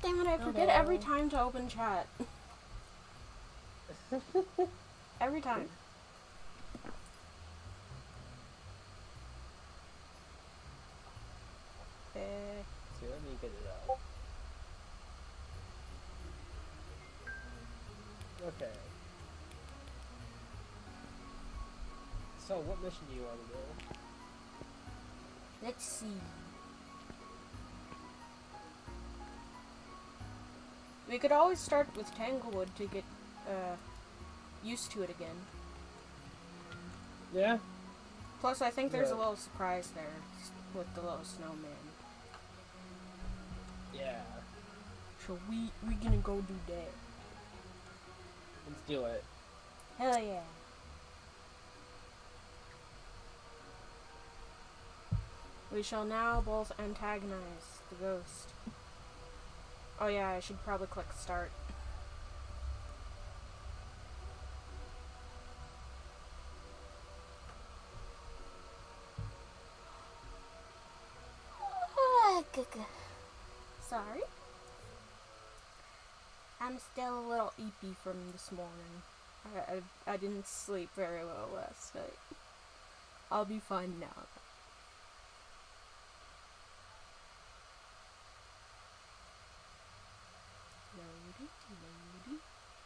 damn it, I forget every time to open chat. Every time. See, let me get it out. Okay. So, what mission do you want to do? Let's see. We could always start with Tanglewood to get used to it again. Yeah? Plus, I think there's a little surprise there with the little snowman. Yeah. So we gonna go do that. Let's do it. Hell yeah. We shall now both antagonize the ghost. Oh yeah, I should probably click start. Sorry. I'm still a little eepy from this morning. I didn't sleep very well last night. I'll be fine now. Loading, loading.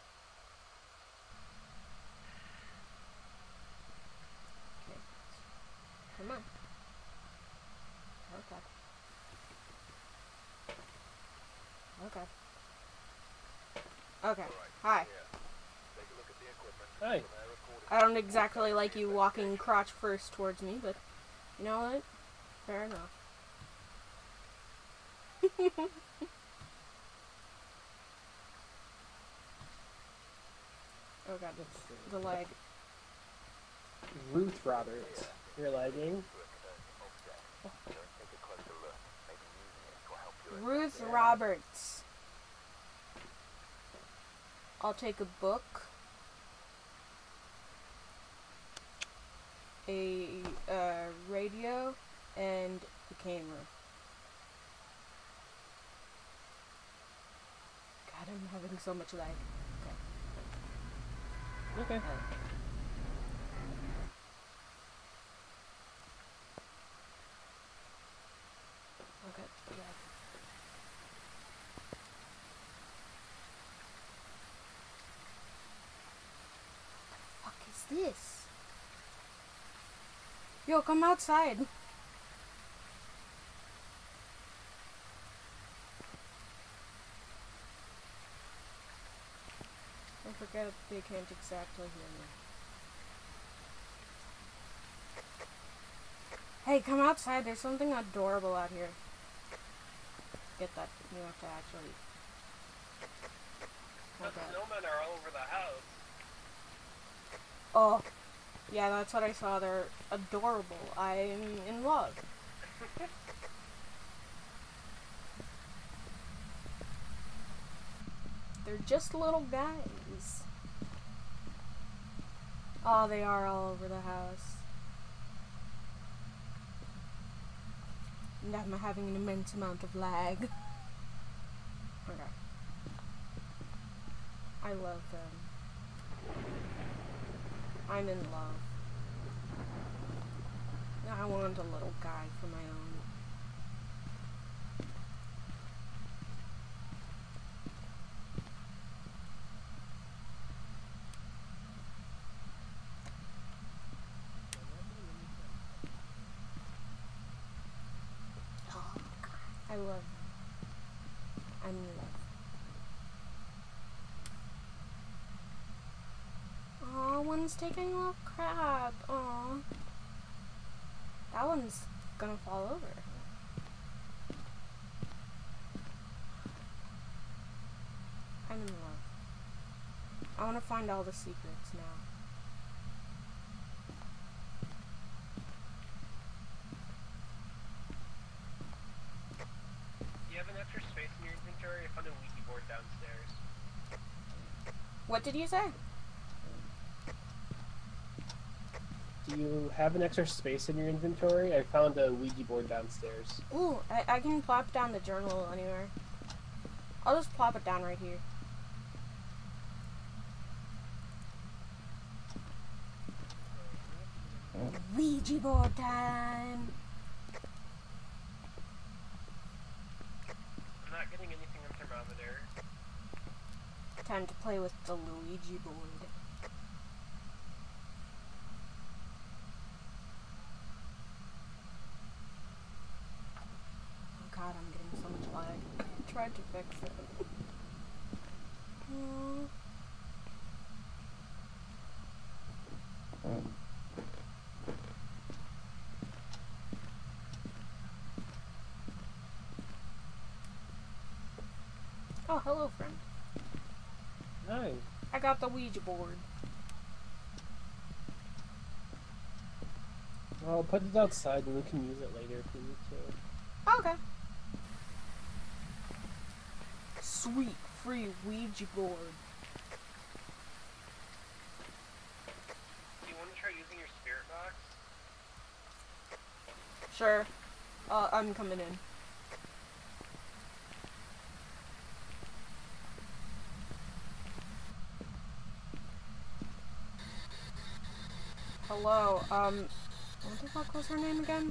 Okay. Come on. Okay. Okay. Okay. Hi. Hi. I don't exactly like you walking crotch first towards me, but you know what? Fair enough. Oh god, the lag. Ruth Roberts. You're lagging? Ruth Roberts. I'll take a book. A radio and a camera. God, I'm having so much lag. Okay. Okay. Yeah. What the fuck is this? Yo, come outside. Don't forget they can't exactly hear me. Hey, come outside. There's something adorable out here. Get that. You have to actually. The snowmen are all over the house. Oh. Yeah, that's what I saw. They're adorable. I'm in love. They're just little guys. Oh, they are all over the house. And I'm having an immense amount of lag. Okay. I love them. I'm in love. I want a little guy for my own. Oh, I love him. I'm in love. Aw, one's taking a little crap. Aw. That one's gonna fall over. I'm in love. I want to find all the secrets now. Do you have an extra space in your inventory? I found a Ouija board downstairs. What did you say? Do you have an extra space in your inventory? I found a Ouija board downstairs. Ooh, I can plop down the journal anywhere. I'll just plop it down right here. Ouija board time! I'm not getting anything on thermometer. Time to play with the Luigi board. Oh god, I'm getting so much lag. I tried to fix it. Oh, hello, friend. Hi. I got the Ouija board. Well, I'll put it outside and we can use it later if we need to. Okay. Sweet, free Ouija board. Do you want to try using your spirit box? Sure. I'm coming in. Hello, what the fuck was her name again?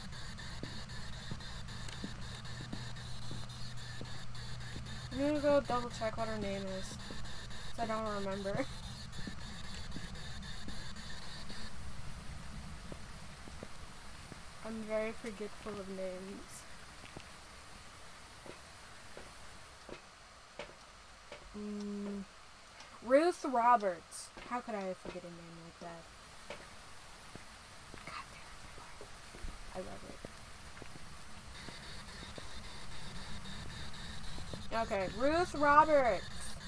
I'm gonna go double check what her name is, 'cause I don't remember. I'm very forgetful of names. Ruth Roberts. How could I forget a name like that? God damn, I love it. Okay, Ruth Roberts.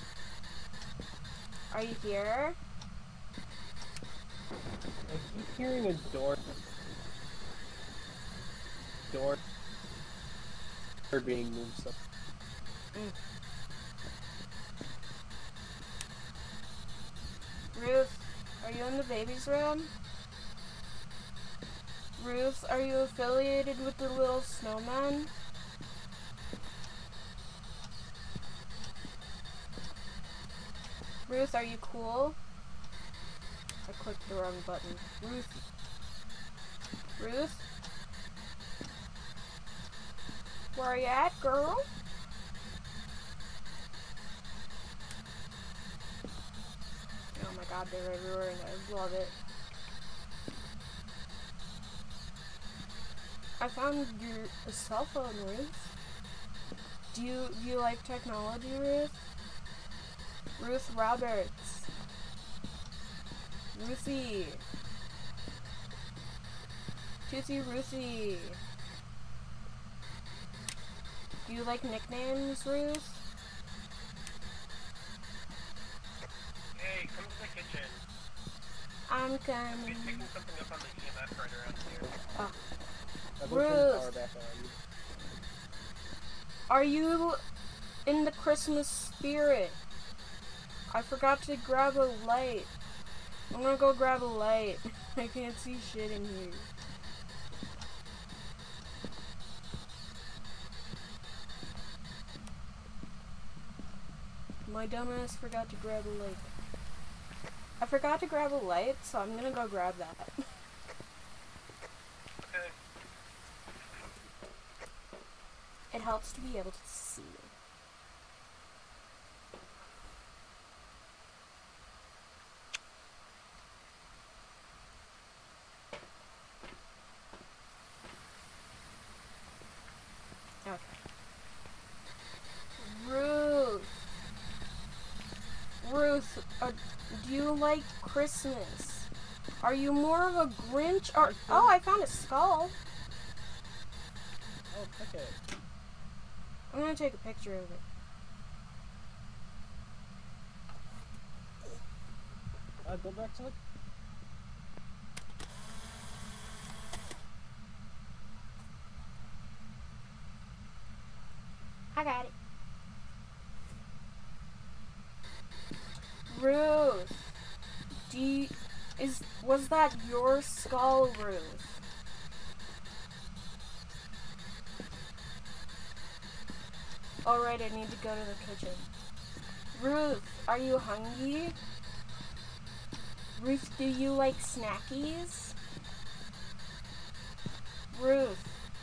Are you here? I keep hearing a door being moved. So. Ruth, are you in the baby's room? Ruth, are you affiliated with the Little Snowman? Ruth, are you cool? I clicked the wrong button. Ruth? Ruth? Where are you at, girl? Oh my god, they're everywhere and I love it. I found your cell phone, Ruth. Do you like technology, Ruth? Ruth Roberts. Ruthie. Tootsie Ruthie. Do you like nicknames, Ruth? Hey, come to the kitchen. I'm He's coming. picking something up on the EMF right around here. Oh. I've opened the Ruth. power back on. Are you in the Christmas spirit? I forgot to grab a light. I'm gonna go grab a light. I can't see shit in here. My dumbass forgot to grab a light. I forgot to grab a light, so I'm gonna go grab that. Okay. It helps to be able to see. Okay. Ruth, do you like Christmas? Are you more of a Grinch or— oh, I found a skull. Oh, okay. I'm gonna take a picture of it. Go back to the... I got it. Ruth, was that your skull, Ruth? Alright, I need to go to the kitchen. Ruth, are you hungry? Ruth, do you like snackies? Ruth.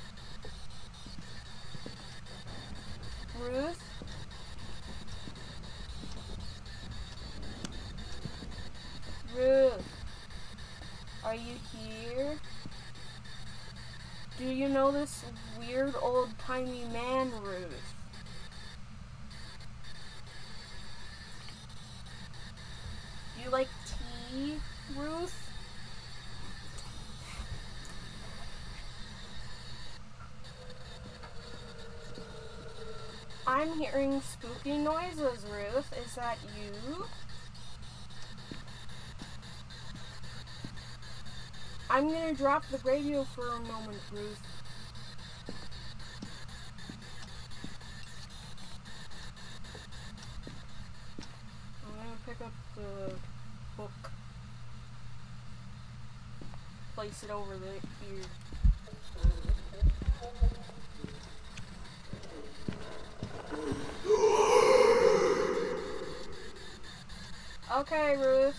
Ruth? Ruth, are you here? Do you know this weird old-timey man, Ruth? Do you like tea, Ruth? I'm hearing spooky noises, Ruth. Is that you? I'm gonna drop the radio for a moment, Ruth. I'm gonna pick up the book. Place it over here. Okay, Ruth.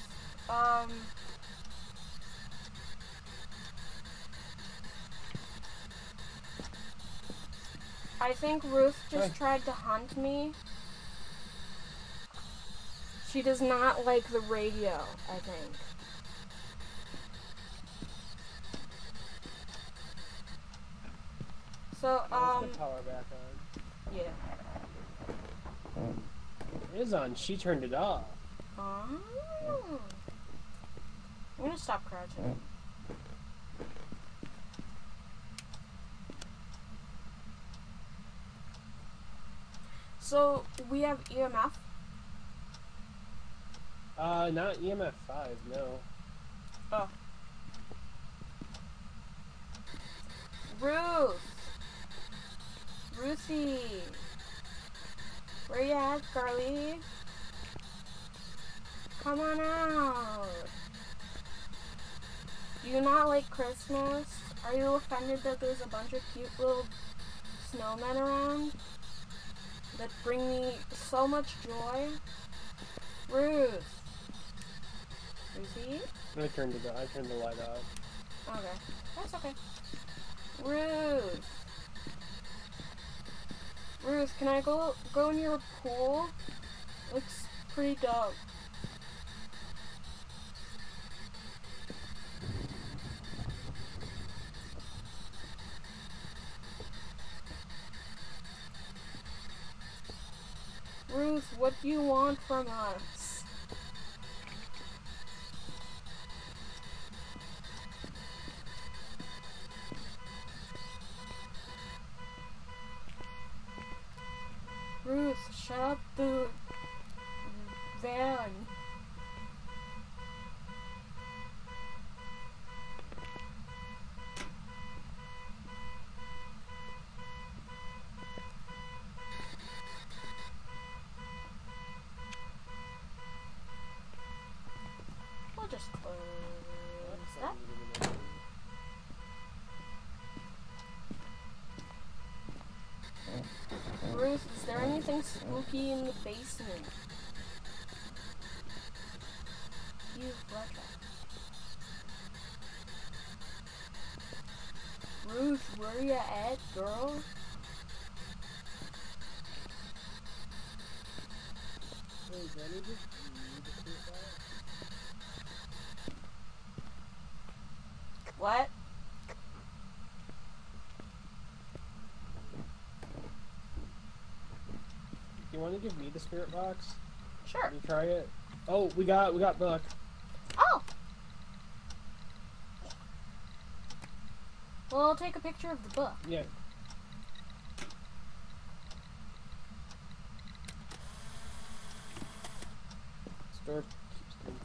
I think Ruth just tried to hunt me. She does not like the radio, I think. So, Let's the power back on. yeah. It is on. She turned it off. I'm gonna stop crouching. So, we have EMF? Not EMF 5, no. Oh. Ruth! Ruthie! Where you at, Carly? Come on out! Do you not like Christmas? Are you offended that there's a bunch of cute little snowmen around that bring me so much joy? Ruth! Ruthie? I turned the light off. Okay. That's okay. Ruth! Ruth, can I go in your pool? Looks pretty dope. Ruth, what do you want from us? Ruth, shut up the van. We'll just close that. Ruth, is there anything spooky in the basement? You Fletcher. Ruth, where you at, girl? Wait, do I need to What? You want to give me the spirit box? Sure. Can you try it? Oh, we got book. Oh! Well, I'll take a picture of the book. Yeah. Store keeps getting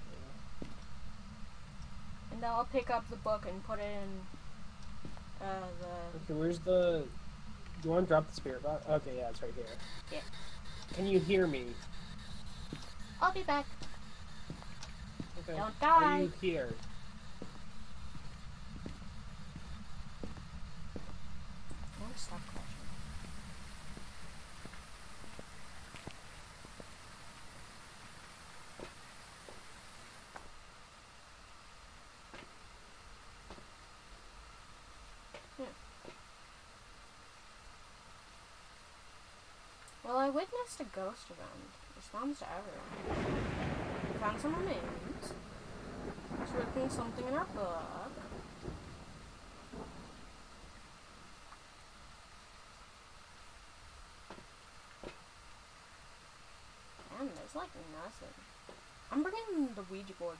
And then I'll pick up the book and put it in the... Okay, where's the... Do you want to drop the spirit box? Okay, yeah, it's right here. Yeah. Can you hear me? I'll be back. Okay. Don't Are die. you here? I'm gonna stop crashing. witnessed a ghost event. Responds to everyone. We found some remains. It's written something in our book. Man, there's like nothing. I'm bringing the Ouija board.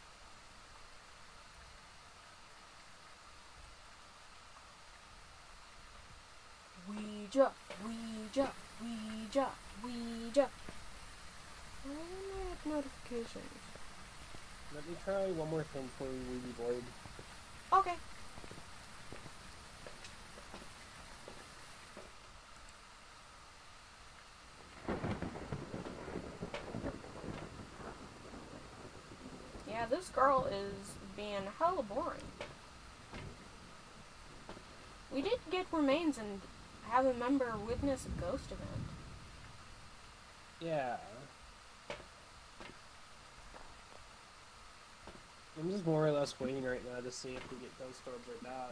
Ouija, Ouija, Ouija, Ouija. Why didn't I have notifications? Let me try one more thing for you, Ouija board. Okay. Yeah, this girl is being hella boring. We did get remains and have a member witness a ghost event. Yeah. I'm just more or less waiting right now to see if we get ghost orbs or not.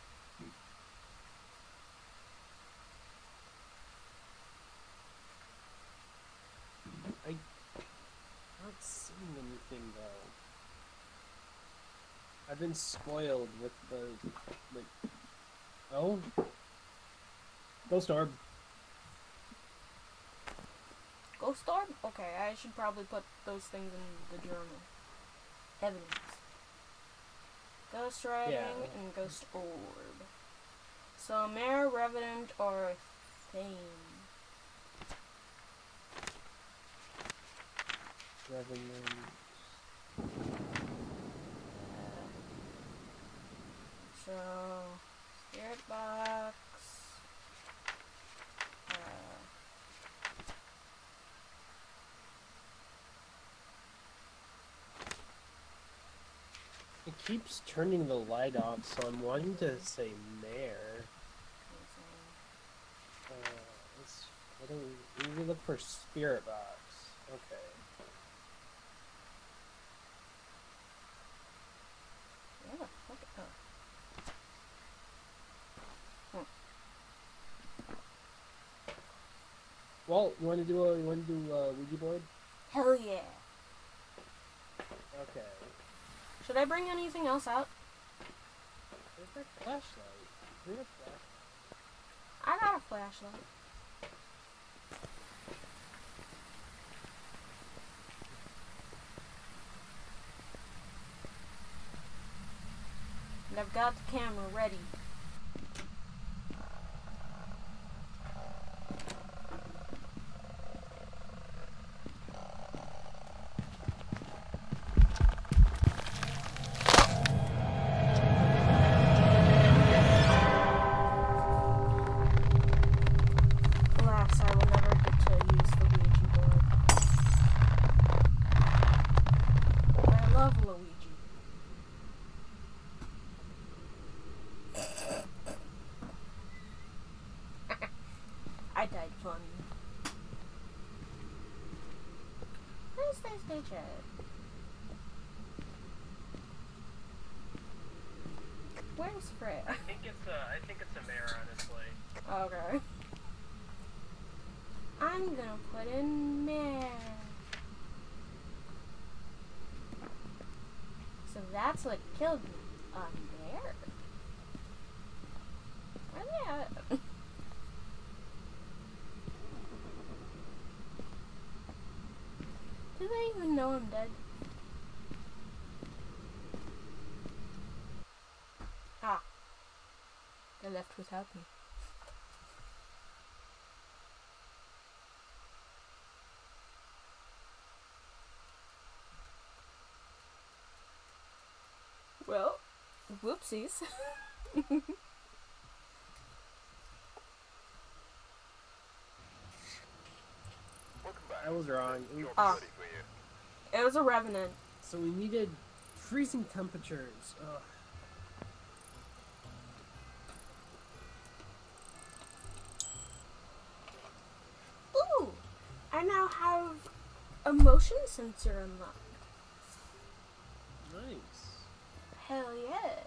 I'm not seeing anything though. I've been spoiled with the oh, ghost orb. Ghost orb? Okay, I should probably put those things in the journal. Evidence. Ghost writing and ghost orb. So, mere, revenant, or thing. Revenant. So, spirit box. It keeps turning the light off, so I'm wanting to say mare. What do we look for spirit box. Okay. Yeah, look at that. Well, you want to do a Ouija board? Hell yeah. Okay. Should I bring anything else out? Where's my flashlight? Bring a flashlight. I got a flashlight. And I've got the camera ready. Alas, I will never get to use the Ouija board. But I love Luigi. I died funny. Where's this bitch at? Where's Fred? I think it's a mare, honestly. Okay. I'm gonna put in there. So that's what killed me. A mare? Where they at? Do they even know I'm dead? Ah. They left without me. Well, whoopsies. I was wrong. Ah. It was a revenant. So we needed freezing temperatures. Ugh. Ooh! I now have a motion sensor unlocked. Nice. Hell yeah.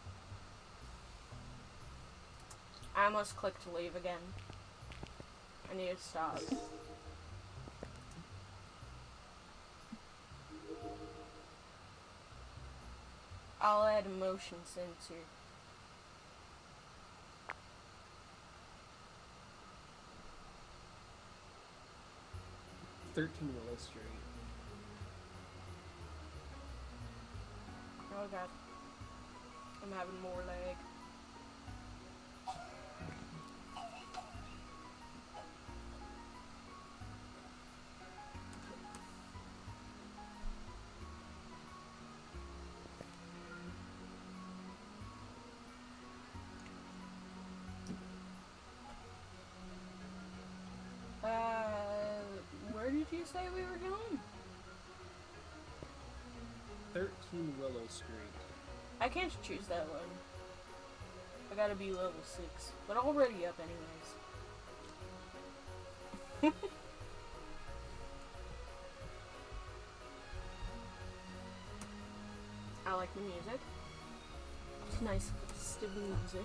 I almost clicked leave again. I need to stop. I'll add a motion sensor. Willow Street. Oh god. I'm having more lag. Where did you say we were going? 13 Willow Street. I can't choose that one. I gotta be level 6. But already up anyways. I like the music. It's nice festive music.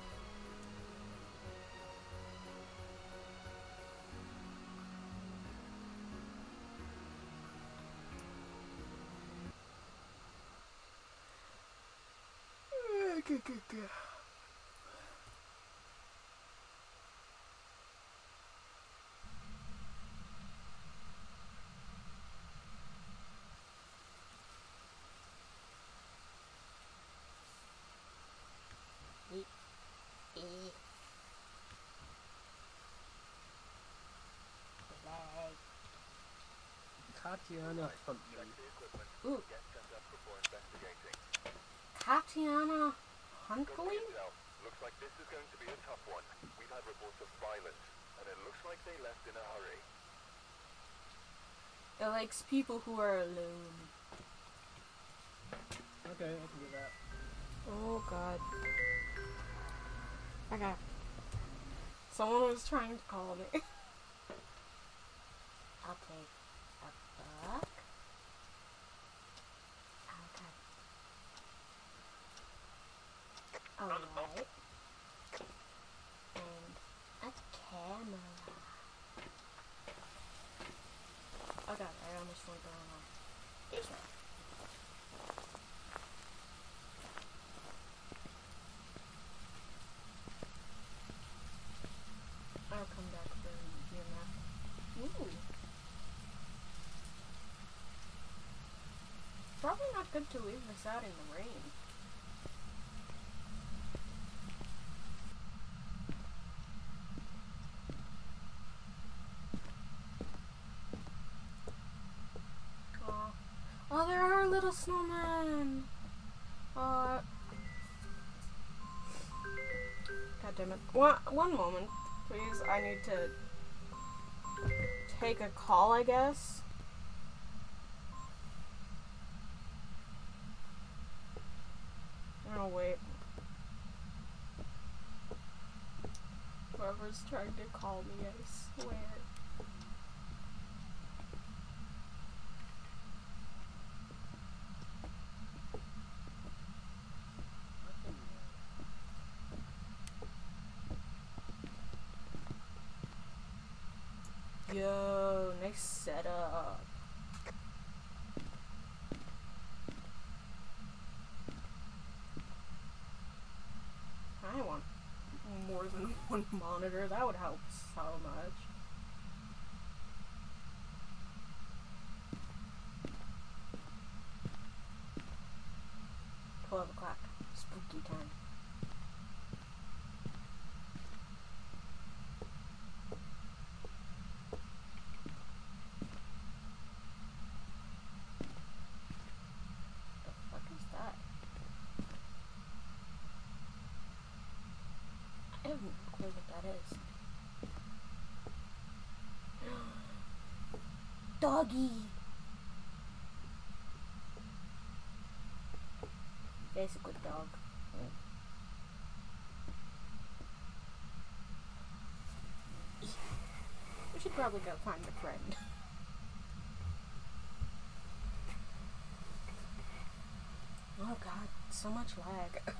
Tatiana Huntley. Ooh. Tatiana Huntley? Looks like this is going to be a tough one. We've had reports of violence, and it looks like they left in a hurry. It likes people who are alone. Okay, I can do that. Oh god. Okay. Someone was trying to call me. I'll take a book. Okay. Alright. And a camera. Oh god, I almost went down on this one. I'll come back for your map. Ooh. Probably not good to leave this out in the rain. Oh, there are little snowmen! God damn it. One moment, please. I need to take a call, I guess. Oh, wait. Whoever's trying to call me, I swear. Yo, nice setup. I want more than one monitor. That would help so much. $12 o'clock. Spooky time. I have no clue what that is. Doggy! Basically dog. We should probably go find a friend. Oh god, so much lag.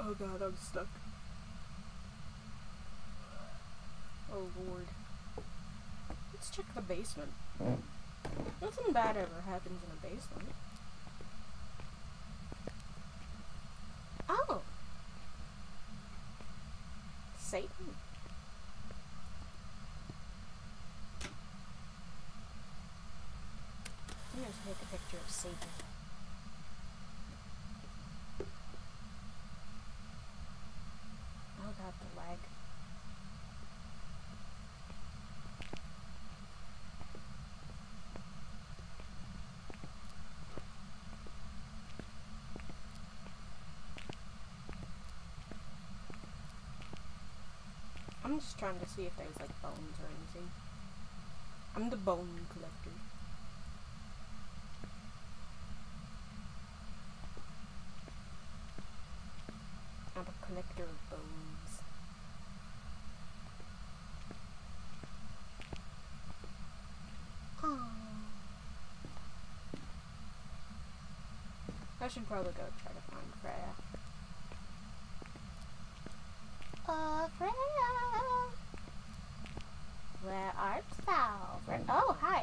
Oh god, I'm stuck. Oh lord. Let's check the basement. Nothing bad ever happens in a basement. Oh! Satan. I'm gonna take a picture of Satan. Oh god, the lag. I'm just trying to see if there's like bones or anything. I'm the bone collector. I'm a collector of bones. Aww. I should probably go try to find Freya. Freya! Where art thou? Oh, hi!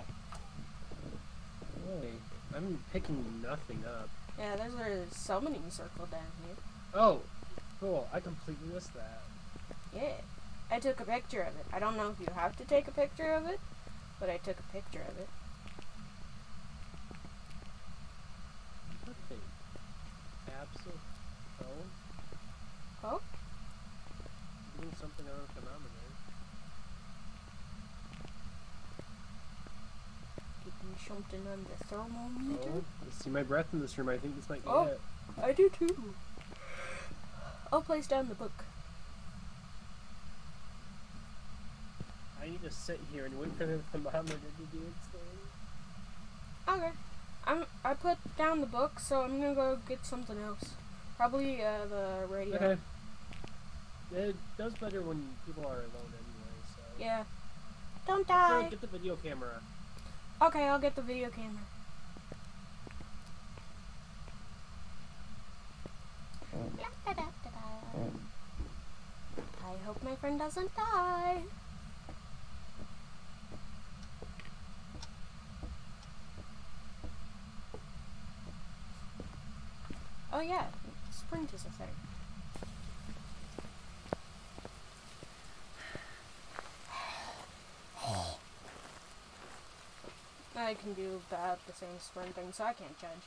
Hey, I'm picking nothing up. Yeah, there's a summoning circle down here. Oh, cool. I completely missed that. Yeah. I took a picture of it. I don't know if you have to take a picture of it, but I took a picture of it. Nothing. Absolute. Oh? Oh? Doing something on the thermometer. Getting something on the thermometer? Oh, I see my breath in this room. I think this might be Oh. it. I do too. I'll place down the book. I need to sit here and wait for the thermometer to do its thing. Okay. I put down the book, so I'm gonna go get something else. Probably the radio. Okay. It does better when people are alone anyway, so... Yeah. Don't So die. get the video camera. Okay, I'll get the video camera. I hope my friend doesn't die. Oh yeah, sprint is a thing. I can do about the same sprinting, so I can't judge.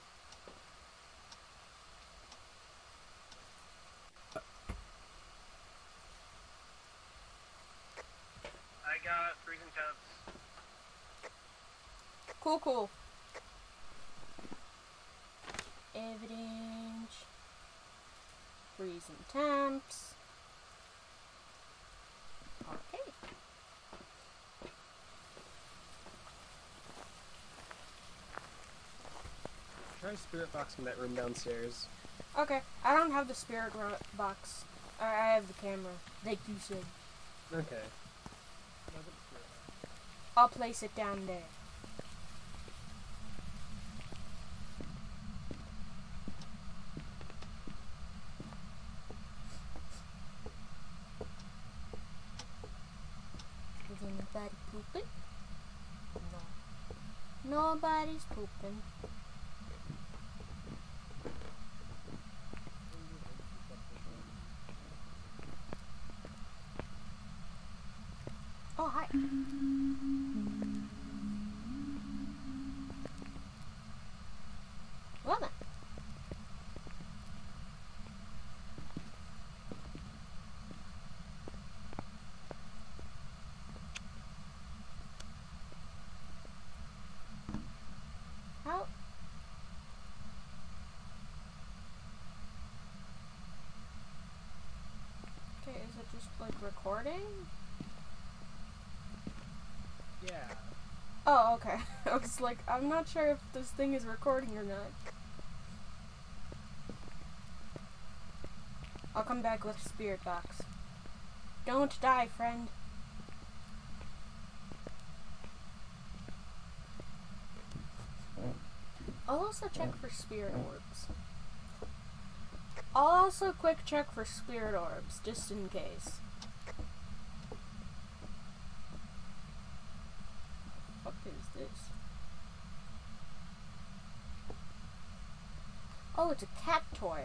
I got freezing temps. Cool, cool. Evidence. Freezing temps. Okay. Try spirit boxing that room downstairs. Okay, I don't have the spirit box. I have the camera, like you said. Okay. I'll place it down there. Is anybody pooping? No. Nobody's pooping. Oh, hi. Well then. How? Okay, is it just like recording? Yeah. Oh, okay. I was like, I'm not sure if this thing is recording or not. I'll come back with a spirit box. Don't die, friend. I'll also check for spirit orbs. I'll also quick check for spirit orbs, just in case. What is this? Oh, it's a cat toy.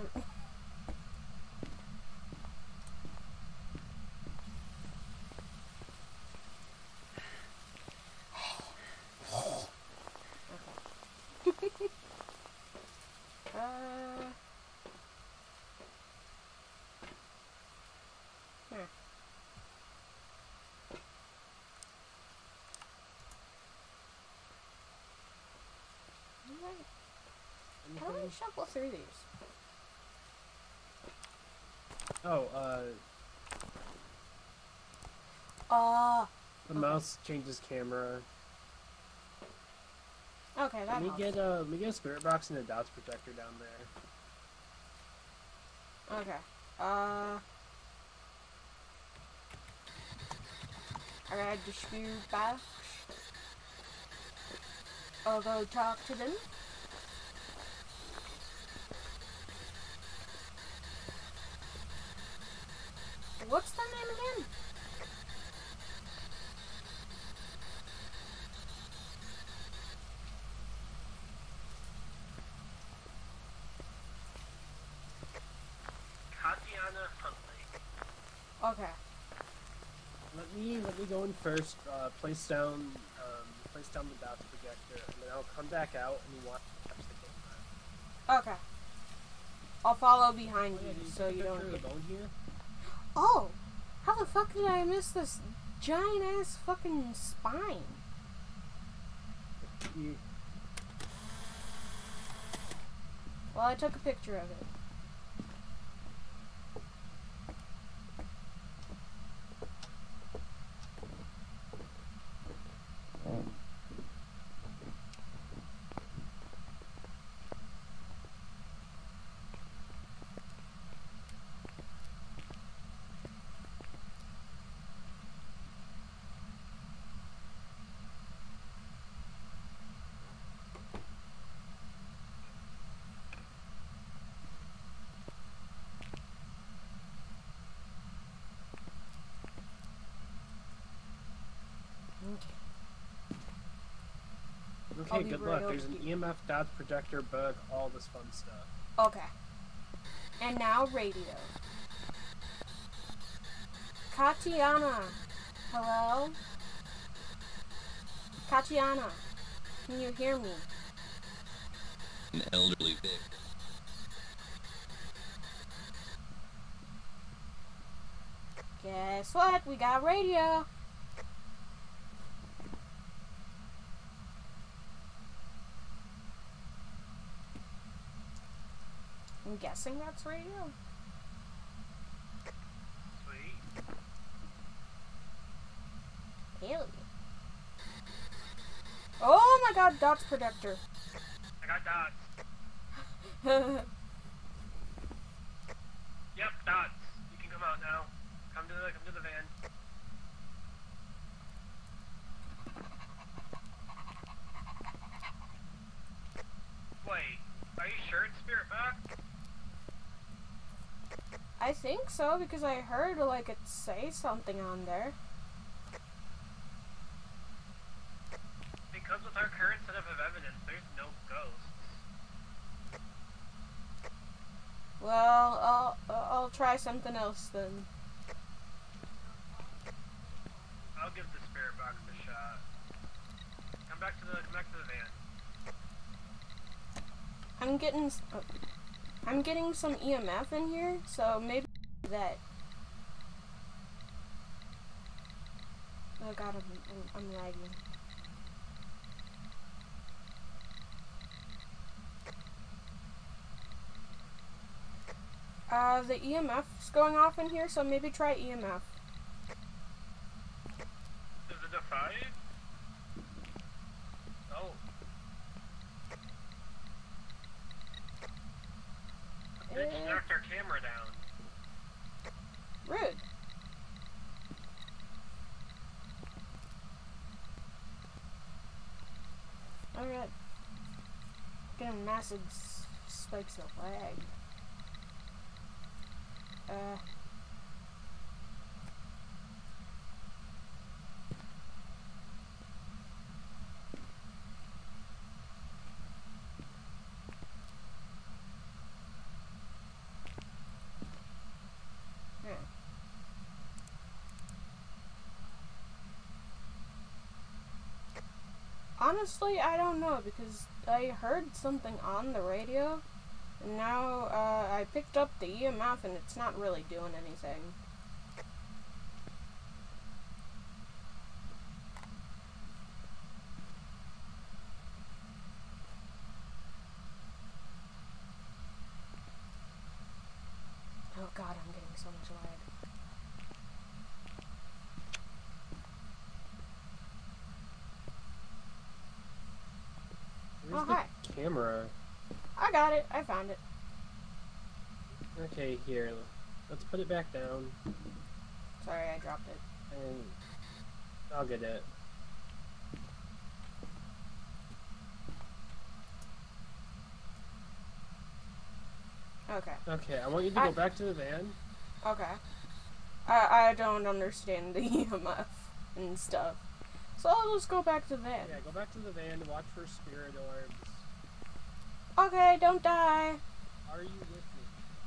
How do I shuffle through these? Oh, the Okay. mouse changes camera. Okay, that helps. Let me get a spirit box and a dots protector down there. Okay. I got the spirit box. I'll go talk to them. What's their name again? Tatiana Huntley. Okay. Let me go in first. Place down the dots projector, and then I'll come back out and watch the camera. Okay. I'll follow behind Oh, yeah, you did so you picture don't of the get... bone here? Oh! How the fuck did I miss this giant ass fucking spine? You- Well, I took a picture of it. I'll Okay, be good right luck. over There's an here. EMF dots projector, bug, all this fun stuff. Okay. And now radio. Katiana. Hello? Katiana. Can you hear me? An elderly Vic. Guess what? We got radio. I'm guessing that's radio. Sweet. Alien. Oh my god, dots protector. I got dots. Yep, dots. You can come out now. Come to the van. Wait, are you sure it's Spirit Box? I think so because I heard like it say something on there. Because with our current setup of evidence, there's no ghosts. Well, I'll try something else then. I'll give the Spirit Box a shot. Come back to the van. I'm getting some EMF in here, so maybe that. Oh god, I'm lagging. The EMF's going off in here, so maybe try EMF. Is it a 5? Oh. Bitch knocked our camera down. Rude. Alright. Getting massive spikes of lag. Honestly, I don't know, because I heard something on the radio, and now I picked up the EMF and it's not really doing anything. Oh god, I'm getting so much lag. Where's Oh, the hi. camera? I got it. I found it. Okay, here. Let's put it back down. Sorry, I dropped it. And I'll get it. Okay. Okay, I want you to go back to the van. Okay. I don't understand the EMF and stuff. So I'll just go back to the van. Yeah, go back to the van to watch for spirit orbs. Okay, don't die. Are you with me?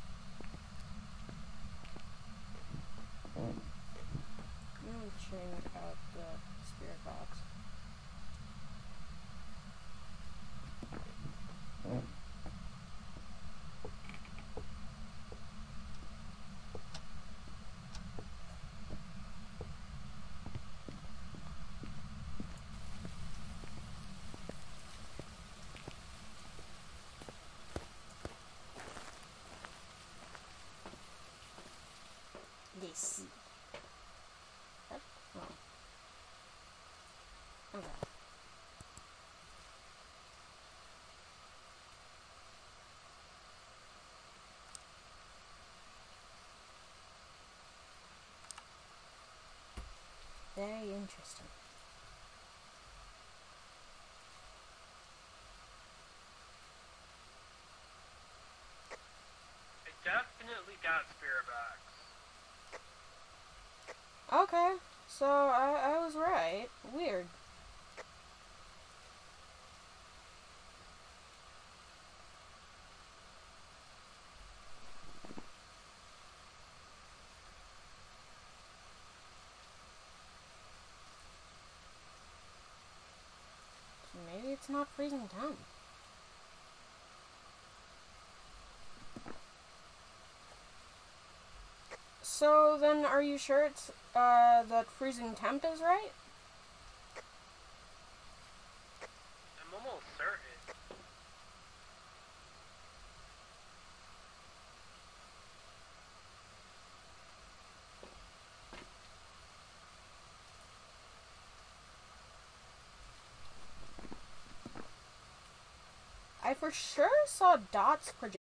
I'm gonna change out the spirit box. Let's see. Oh. Okay. Very interesting. I definitely got spirit box. Okay, so I was right. Weird. So maybe it's not freezing temp. So then, are you sure it's that freezing temp is right? I'm almost certain. I for sure saw dots project.